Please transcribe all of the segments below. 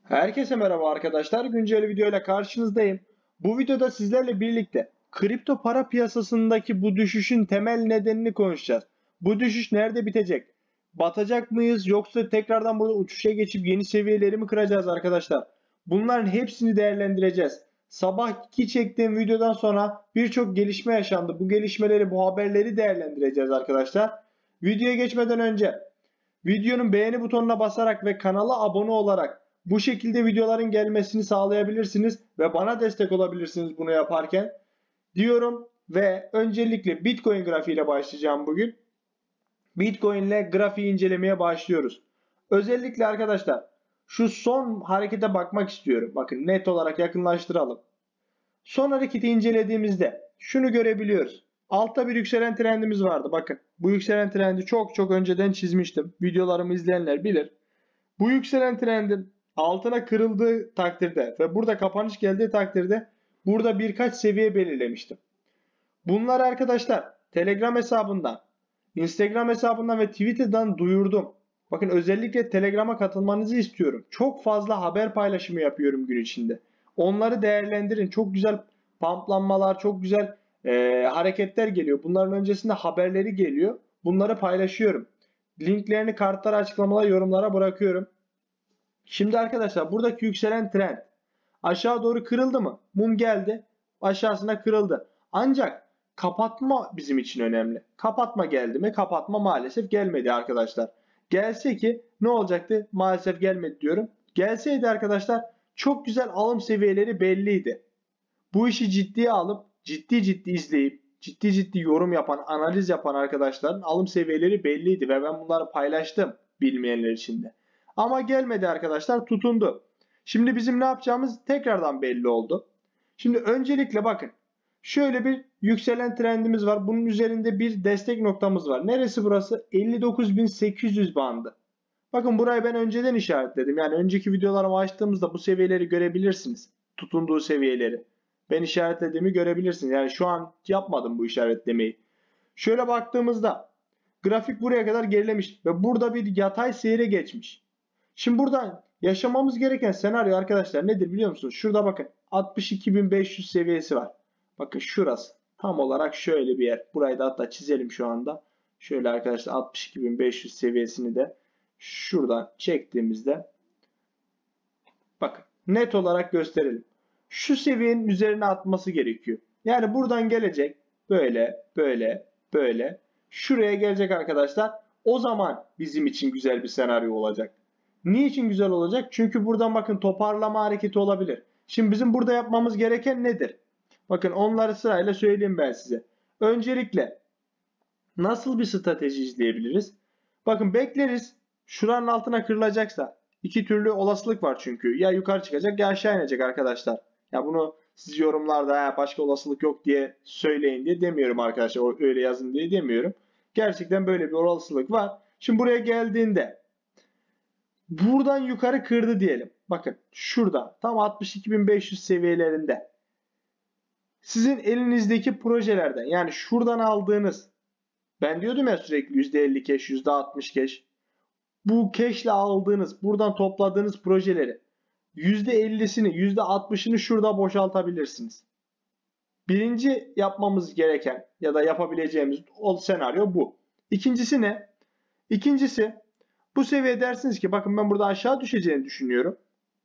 Herkese merhaba arkadaşlar. Güncel video ile karşınızdayım. Bu videoda sizlerle birlikte kripto para piyasasındaki bu düşüşün temel nedenini konuşacağız. Bu düşüş nerede bitecek? Batacak mıyız yoksa tekrardan burada uçuşa geçip yeni seviyeleri mi kıracağız arkadaşlar? Bunların hepsini değerlendireceğiz. Sabahki çektiğim videodan sonra birçok gelişme yaşandı. Bu gelişmeleri, bu haberleri değerlendireceğiz arkadaşlar. Videoya geçmeden önce videonun beğeni butonuna basarak ve kanala abone olarak bu şekilde videoların gelmesini sağlayabilirsiniz ve bana destek olabilirsiniz bunu yaparken diyorum ve öncelikle Bitcoin grafiğiyle başlayacağım bugün. Bitcoin ile grafiği incelemeye başlıyoruz. Özellikle arkadaşlar şu son harekete bakmak istiyorum. Bakın net olarak yakınlaştıralım. Son hareketi incelediğimizde şunu görebiliyoruz. Altta bir yükselen trendimiz vardı. Bakın bu yükselen trendi çok önceden çizmiştim. Videolarımı izleyenler bilir. Bu yükselen trendin altına kırıldığı takdirde ve burada kapanış geldiği takdirde burada birkaç seviye belirlemiştim. Bunlar arkadaşlar Telegram hesabından, Instagram hesabından ve Twitter'dan duyurdum. Bakın özellikle Telegram'a katılmanızı istiyorum. Çok fazla haber paylaşımı yapıyorum gün içinde. Onları değerlendirin. Çok güzel pamplanmalar, çok güzel hareketler geliyor. Bunların öncesinde haberleri geliyor. Bunları paylaşıyorum. Linklerini kartlara, açıklamalara, yorumlara bırakıyorum. Şimdi arkadaşlar buradaki yükselen trend aşağı doğru kırıldı mı? Mum geldi. Aşağısına kırıldı. Ancak kapatma bizim için önemli. Kapatma geldi mi? Kapatma maalesef gelmedi arkadaşlar. Gelse ki ne olacaktı? Maalesef gelmedi diyorum. Gelseydi arkadaşlar çok güzel alım seviyeleri belliydi. Bu işi ciddiye alıp ciddi izleyip ciddi yorum yapan, analiz yapan arkadaşların alım seviyeleri belliydi ve ben bunları paylaştım bilmeyenler için de. Ama gelmedi arkadaşlar, tutundu. Şimdi bizim ne yapacağımız tekrardan belli oldu. Şimdi öncelikle bakın. Şöyle bir yükselen trendimiz var. Bunun üzerinde bir destek noktamız var. Neresi burası? 59.800 bandı. Bakın burayı ben önceden işaretledim. Yani önceki videolarımı açtığımızda bu seviyeleri görebilirsiniz. Tutunduğu seviyeleri. Ben işaretlediğimi görebilirsiniz. Yani şu an yapmadım bu işaretlemeyi. Şöyle baktığımızda grafik buraya kadar gerilemiş ve burada bir yatay seyre geçmiş. Şimdi buradan yaşamamız gereken senaryo arkadaşlar nedir biliyor musunuz? Şurada bakın 62.500 seviyesi var. Bakın şurası tam olarak şöyle bir yer. Burayı da hatta çizelim şu anda. Şöyle arkadaşlar 62.500 seviyesini de şuradan çektiğimizde bakın net olarak gösterelim. Şu seviyenin üzerine atması gerekiyor. Yani buradan gelecek böyle şuraya gelecek arkadaşlar. O zaman bizim için güzel bir senaryo olacak. Niçin güzel olacak? Çünkü buradan bakın toparlama hareketi olabilir. Şimdi bizim burada yapmamız gereken nedir? Bakın onları sırayla söyleyeyim ben size. Öncelikle nasıl bir strateji izleyebiliriz? Bakın bekleriz. Şuranın altına kırılacaksa iki türlü olasılık var çünkü. Ya yukarı çıkacak ya aşağı inecek arkadaşlar. Ya bunu siz yorumlarda başka olasılık yok diye söyleyin diye demiyorum arkadaşlar. Öyle yazın diye demiyorum. Gerçekten böyle bir olasılık var. Şimdi buraya geldiğinde buradan yukarı kırdı diyelim. Bakın şurada tam 62.500 seviyelerinde. Sizin elinizdeki projelerden yani şuradan aldığınız, ben diyordum ya sürekli %50 cash, %60 cash. Bu cash ile aldığınız, buradan topladığınız projeleri %50'sini, %60'ını şurada boşaltabilirsiniz. Birinci yapmamız gereken ya da yapabileceğimiz o senaryo bu. İkincisi ne? İkincisi bu seviye dersiniz ki bakın ben burada aşağı düşeceğini düşünüyorum.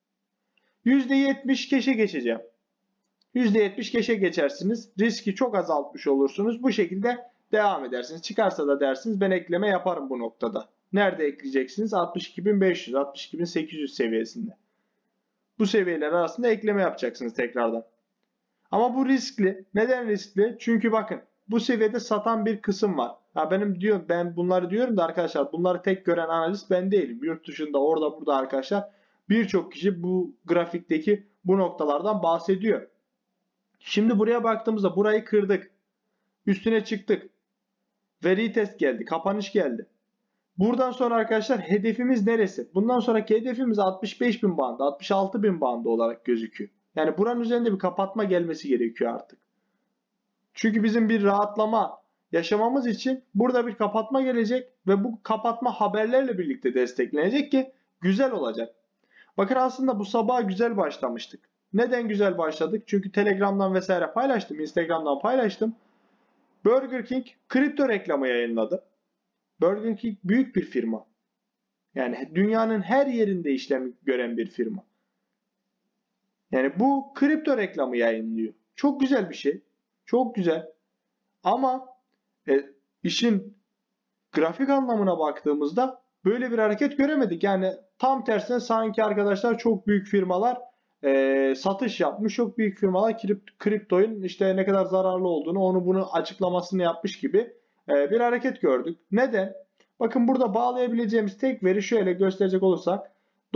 %70 cash'e geçeceğim. %70 cash'e geçersiniz. Riski çok azaltmış olursunuz. Bu şekilde devam edersiniz. Çıkarsa da dersiniz ben ekleme yaparım bu noktada. Nerede ekleyeceksiniz? 62.500, 62.800 seviyesinde. Bu seviyeler arasında ekleme yapacaksınız tekrardan. Ama bu riskli. Neden riskli? Çünkü bakın bu seviyede satan bir kısım var. Ya ben bunları diyorum da arkadaşlar bunları tek gören analist ben değilim. Yurt dışında orada burada arkadaşlar birçok kişi bu grafikteki bu noktalardan bahsediyor. Şimdi buraya baktığımızda burayı kırdık. Üstüne çıktık. Ve retest geldi. Kapanış geldi. Buradan sonra arkadaşlar hedefimiz neresi? Bundan sonraki hedefimiz 65.000 bandı, 66.000 bandı olarak gözüküyor. Yani buranın üzerinde bir kapatma gelmesi gerekiyor artık. Çünkü bizim bir rahatlama yaşamamız için burada bir kapatma gelecek ve bu kapatma haberlerle birlikte desteklenecek ki güzel olacak. Bakın aslında bu sabaha güzel başlamıştık. Neden güzel başladık? Çünkü Telegram'dan vesaire paylaştım, Instagram'dan paylaştım. Burger King kripto reklamı yayınladı. Burger King büyük bir firma. Yani dünyanın her yerinde işlem gören bir firma. Yani bu kripto reklamı yayınlıyor. Çok güzel bir şey. Çok güzel. Ama işin grafik anlamına baktığımızda böyle bir hareket göremedik. Yani tam tersine sanki arkadaşlar çok büyük firmalar satış yapmış. Çok büyük firmalar kriptoyun işte ne kadar zararlı olduğunu, onu bunu açıklamasını yapmış gibi bir hareket gördük. Neden? Bakın burada bağlayabileceğimiz tek veri şöyle gösterecek olursak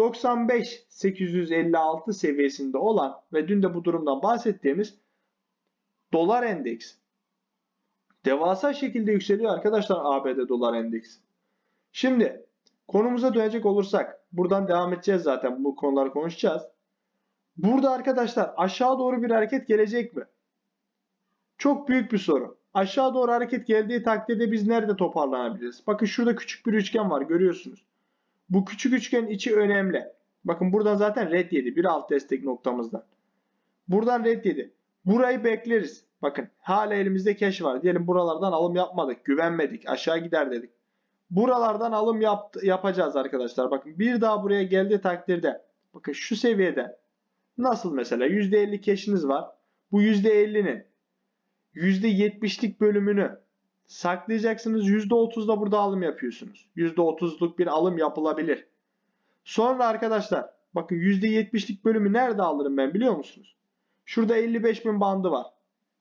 95.856 seviyesinde olan ve dün de bu durumdan bahsettiğimiz dolar endeksi. Devasa şekilde yükseliyor arkadaşlar ABD dolar endeksi. Şimdi konumuza dönecek olursak buradan devam edeceğiz, zaten bu konuları konuşacağız. Burada arkadaşlar aşağı doğru bir hareket gelecek mi? Çok büyük bir soru. Aşağı doğru hareket geldiği takdirde biz nerede toparlanabiliriz? Bakın şurada küçük bir üçgen var, görüyorsunuz. Bu küçük üçgenin içi önemli. Bakın buradan zaten red yedi. Bir alt destek noktamızdan. Buradan red yedi. Burayı bekleriz. Bakın hala elimizde cash var. Diyelim buralardan alım yapmadık. Güvenmedik. Aşağı gider dedik. Buralardan alım yapacağız arkadaşlar. Bakın bir daha buraya geldiği takdirde. Bakın şu seviyede. Nasıl mesela %50 cash'iniz var. Bu %50'nin %70'lik bölümünü saklayacaksınız. %30'da burada alım yapıyorsunuz. %30'luk bir alım yapılabilir. Sonra arkadaşlar bakın %70'lik bölümü nerede alırım ben biliyor musunuz? Şurada 55.000 bandı var.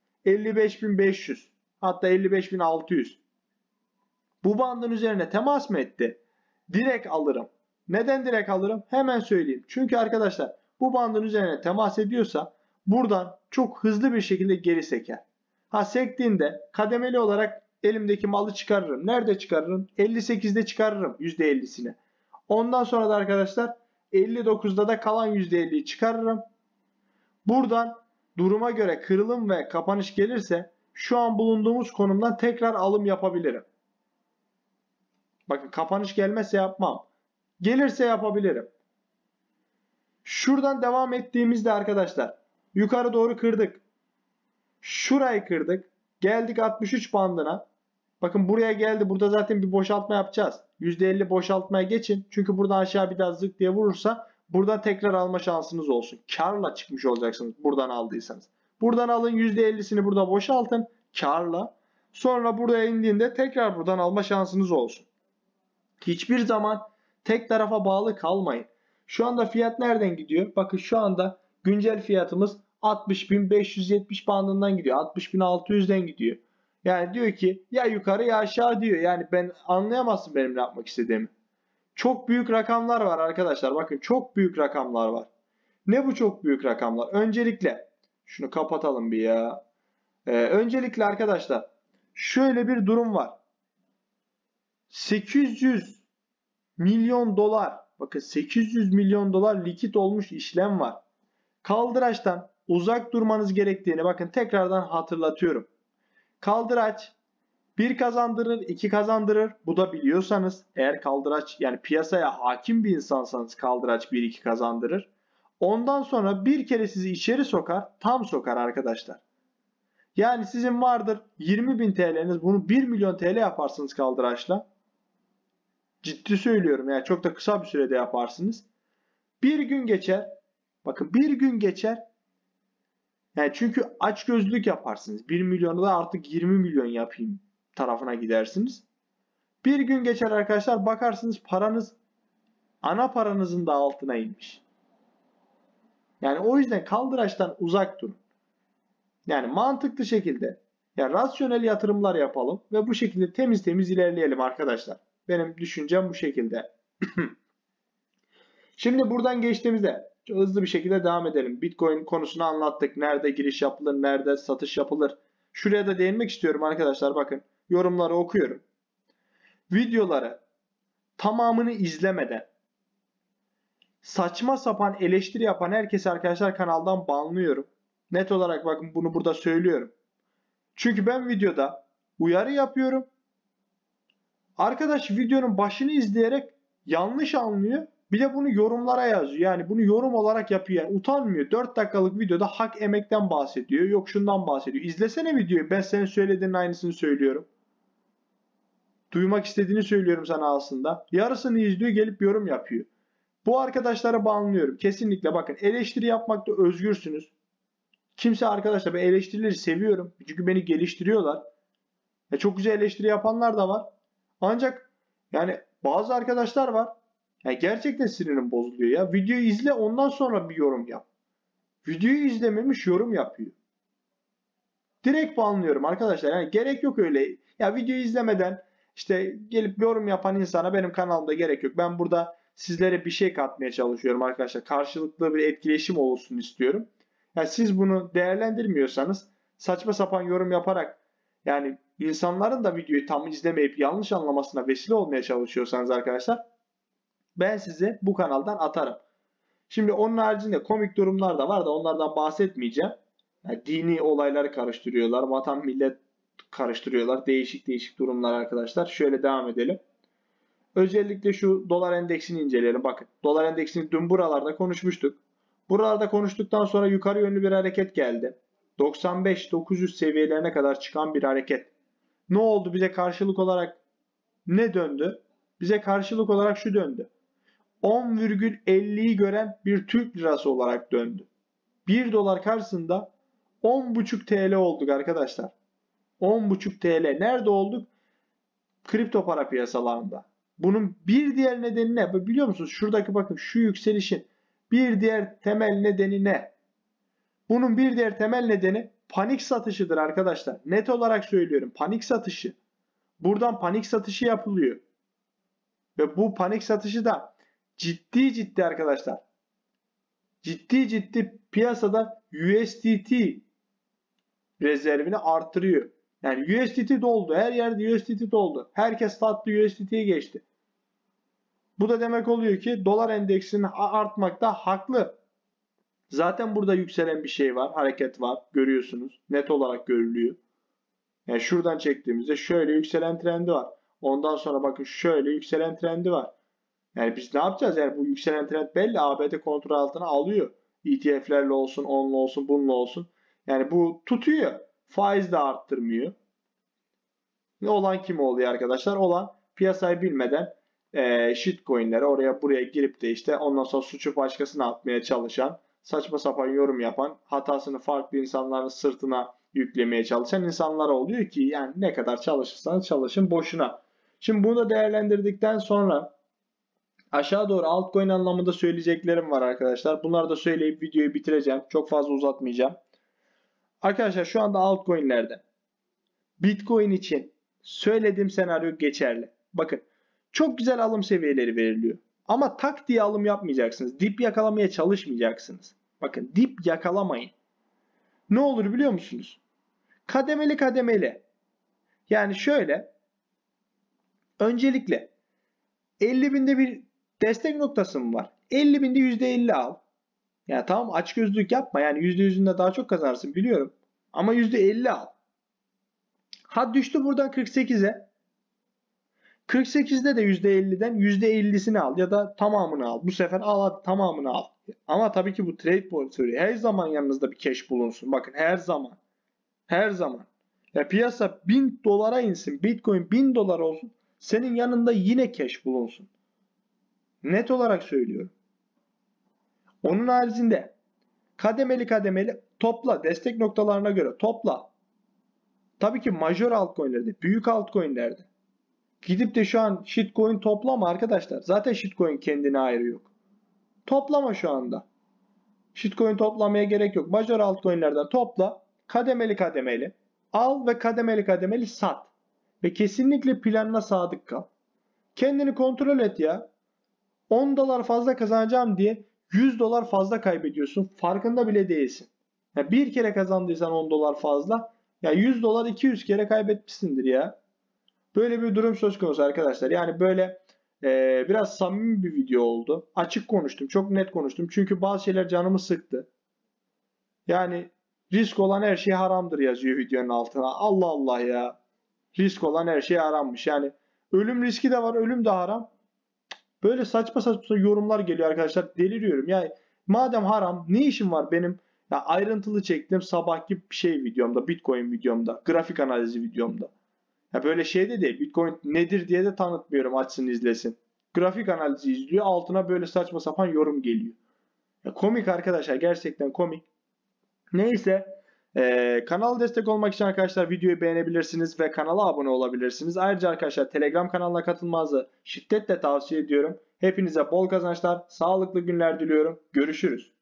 55.500 hatta 55.600. Bu bandın üzerine temas mı etti? Direkt alırım. Neden direkt alırım? Hemen söyleyeyim. Çünkü arkadaşlar bu bandın üzerine temas ediyorsa buradan çok hızlı bir şekilde geri seker. Ha sektiğinde kademeli olarak elimdeki malı çıkarırım. Nerede çıkarırım? 58'de çıkarırım %50'sini. Ondan sonra da arkadaşlar 59'da da kalan %50'yi çıkarırım. Buradan duruma göre kırılım ve kapanış gelirse şu an bulunduğumuz konumdan tekrar alım yapabilirim. Bakın kapanış gelmezse yapmam. Gelirse yapabilirim. Şuradan devam ettiğimizde arkadaşlar yukarı doğru kırdık. Şurayı kırdık. Geldik 63 bandına. Bakın buraya geldi. Burada zaten bir boşaltma yapacağız. %50 boşaltmaya geçin. Çünkü buradan aşağı bir daha zık diye vurursa buradan tekrar alma şansınız olsun. Karla çıkmış olacaksınız buradan aldıysanız. Buradan alın %50'sini burada boşaltın. Karla. Sonra buraya indiğinde tekrar buradan alma şansınız olsun. Hiçbir zaman tek tarafa bağlı kalmayın. Şu anda fiyat nereden gidiyor? Bakın şu anda güncel fiyatımız 60.570 bandından gidiyor. 60.600'den gidiyor. Yani diyor ki ya yukarı ya aşağı diyor. Yani ben anlayamazsın benim ne yapmak istediğimi. Çok büyük rakamlar var arkadaşlar. Bakın çok büyük rakamlar var. Ne bu çok büyük rakamlar? Öncelikle şunu kapatalım bir ya. Öncelikle arkadaşlar şöyle bir durum var. 800 milyon dolar. Bakın 800 milyon dolar likit olmuş işlem var. Kaldıraçtan uzak durmanız gerektiğini bakın tekrardan hatırlatıyorum. Kaldıraç 1 kazandırır, 2 kazandırır. Bu da biliyorsanız eğer kaldıraç yani piyasaya hakim bir insansanız kaldıraç 1-2 kazandırır. Ondan sonra bir kere sizi içeri sokar, tam sokar arkadaşlar. Yani sizin vardır 20.000 TL'niz, bunu 1 milyon TL yaparsınız kaldıraçla. Ciddi söylüyorum yani çok da kısa bir sürede yaparsınız. Bir gün geçer. Bakın bir gün geçer. Yani çünkü açgözlülük yaparsınız. 1 milyonu da artık 20 milyon yapayım tarafına gidersiniz. Bir gün geçer arkadaşlar, bakarsınız paranız ana paranızın da altına inmiş. Yani o yüzden kaldıraçtan uzak durun. Yani mantıklı şekilde yani rasyonel yatırımlar yapalım ve bu şekilde temiz temiz ilerleyelim arkadaşlar. Benim düşüncem bu şekilde. Şimdi buradan geçtiğimizde çok hızlı bir şekilde devam edelim. Bitcoin konusunu anlattık. Nerede giriş yapılır, nerede satış yapılır. Şuraya da değinmek istiyorum arkadaşlar. Bakın yorumları okuyorum. Videoları tamamını izlemeden saçma sapan eleştiri yapan herkesi arkadaşlar kanaldan banlıyorum. Net olarak bakın bunu burada söylüyorum. Çünkü ben videoda uyarı yapıyorum. Arkadaş videonun başını izleyerek yanlış anlıyor Bir de bunu yorumlara yazıyor. Yani bunu yorum olarak yapıyor. Yani utanmıyor. 4 dakikalık videoda hak emekten bahsediyor. Yok şundan bahsediyor. İzlesene videoyu. Ben senin söylediğinin aynısını söylüyorum. Duymak istediğini söylüyorum sana aslında. Yarısını izliyor, gelip yorum yapıyor. Bu arkadaşlara banlıyorum. Kesinlikle bakın, eleştiri yapmakta özgürsünüz. Kimse arkadaşlar, ben eleştirileri seviyorum. Çünkü beni geliştiriyorlar. Çok güzel eleştiri yapanlar da var. Ancak yani bazı arkadaşlar var. Gerçekten sinirim bozuluyor ya. Videoyu izle, ondan sonra bir yorum yap. Videoyu izlememiş yorum yapıyor. Direkt banlıyorum arkadaşlar. Yani gerek yok öyle. Ya videoyu izlemeden işte gelip yorum yapan insana benim kanalımda gerek yok. Ben burada sizlere bir şey katmaya çalışıyorum arkadaşlar. Karşılıklı bir etkileşim olsun istiyorum. Yani siz bunu değerlendirmiyorsanız, saçma sapan yorum yaparak, yani insanların da videoyu tam izlemeyip yanlış anlamasına vesile olmaya çalışıyorsanız arkadaşlar, ben sizi bu kanaldan atarım. Şimdi onun haricinde komik durumlar da var da onlardan bahsetmeyeceğim. Yani dini olayları karıştırıyorlar, vatan millet karıştırıyorlar. Değişik değişik durumlar arkadaşlar. Şöyle devam edelim. Özellikle şu dolar endeksini inceleyelim. Bakın, dolar endeksini dün buralarda konuşmuştuk. Buralarda konuştuktan sonra yukarı yönlü bir hareket geldi. 95-900 seviyelerine kadar çıkan bir hareket. Ne oldu? Bize karşılık olarak ne döndü? Bize karşılık olarak şu döndü. 10,50'yi gören bir Türk lirası olarak döndü. 1 dolar karşısında 10,5 TL olduk arkadaşlar. 10,5 TL. Nerede olduk? Kripto para piyasalarında. Bunun bir diğer nedeni ne? Biliyor musunuz? Şuradaki bakın, şu yükselişin bir diğer temel nedeni ne? Bunun bir diğer temel nedeni panik satışıdır arkadaşlar. Net olarak söylüyorum. Panik satışı. Buradan panik satışı yapılıyor. Ve bu panik satışı da ciddi arkadaşlar. Ciddi piyasada USDT rezervini artırıyor. Yani USDT doldu. Her yerde USDT doldu. Herkes tatlı USDT'ye geçti. Bu da demek oluyor ki dolar endeksinin artmakta haklı. Zaten burada yükselen bir şey var. Hareket var. Görüyorsunuz. Net olarak görülüyor. Yani şuradan çektiğimizde şöyle yükselen trendi var. Ondan sonra bakın şöyle yükselen trendi var. Yani biz ne yapacağız? Yani bu yükselen trend belli. ABD kontrol altına alıyor. ETF'lerle olsun, onunla olsun, bununla olsun. Yani bu tutuyor. Faiz de arttırmıyor. Ne olan kim oluyor arkadaşlar? Olan piyasayı bilmeden shitcoin'lere oraya buraya girip de işte ondan sonra suçu başkasına atmaya çalışan, saçma sapan yorum yapan, hatasını farklı insanların sırtına yüklemeye çalışan insanlar oluyor ki yani ne kadar çalışırsanız çalışın boşuna. Şimdi bunu da değerlendirdikten sonra aşağı doğru altcoin anlamında söyleyeceklerim var arkadaşlar. Bunları da söyleyip videoyu bitireceğim. Çok fazla uzatmayacağım. Arkadaşlar şu anda altcoin'lerde Bitcoin için söylediğim senaryo geçerli. Bakın, çok güzel alım seviyeleri veriliyor. Ama tak diye alım yapmayacaksınız. Dip yakalamaya çalışmayacaksınız. Bakın, dip yakalamayın. Ne olur biliyor musunuz? Kademeli kademeli. Yani şöyle. Öncelikle 50 binde bir destek noktası mı var? 50 binde %50 al. Yani tamam, açgözlülük yapma. Yani %100'ünde daha çok kazanırsın biliyorum. Ama %50 al. Ha düştü buradan 48'e. 48'de de %50'den %50'sini al ya da tamamını al. Bu sefer al, tamamını al. Ama tabii ki bu trade portföyü her zaman yanınızda bir cash bulunsun. Bakın, her zaman. Her zaman. Ya piyasa 1000 dolara insin. Bitcoin 1000 dolar olsun. Senin yanında yine cash bulunsun. Net olarak söylüyorum. Onun haricinde kademeli kademeli topla. Destek noktalarına göre topla. Tabii ki major altcoin'lerde, büyük altcoin'lerde. Gidip de şu an shitcoin toplama arkadaşlar. Zaten shitcoin kendine ayrı yok. Toplama şu anda. Shitcoin toplamaya gerek yok. Major altcoin'lerden topla. Kademeli kademeli. Al ve kademeli kademeli sat. Ve kesinlikle planına sadık kal. Kendini kontrol et ya. 10 dolar fazla kazanacağım diye 100 dolar fazla kaybediyorsun. Farkında bile değilsin. Ya bir kere kazandıysan 10 dolar fazla, ya 100 dolar 200 kere kaybetmişsindir ya. Böyle bir durum söz konusu arkadaşlar. Yani böyle biraz samimi bir video oldu. Açık konuştum. Çok net konuştum. Çünkü bazı şeyler canımı sıktı. Yani risk olan her şey haramdır yazıyor videonun altına. Allah Allah ya. Risk olan her şey harammış. Yani ölüm riski de var. Ölüm de haram. Böyle saçma saçma yorumlar geliyor arkadaşlar. Deliriyorum. Yani madem haram, ne işim var benim ya ayrıntılı çektiğim sabahki şey videomda, Bitcoin videomda, grafik analizi videomda. Ya böyle şey de değil. Bitcoin nedir diye de tanıtmıyorum, açsın izlesin. Grafik analizi izliyor. Altına böyle saçma sapan yorum geliyor. Ya komik arkadaşlar, gerçekten komik. Neyse, kanala destek olmak için arkadaşlar videoyu beğenebilirsiniz ve kanala abone olabilirsiniz. Ayrıca arkadaşlar Telegram kanalına katılmanızı şiddetle tavsiye ediyorum. Hepinize bol kazançlar, sağlıklı günler diliyorum. Görüşürüz.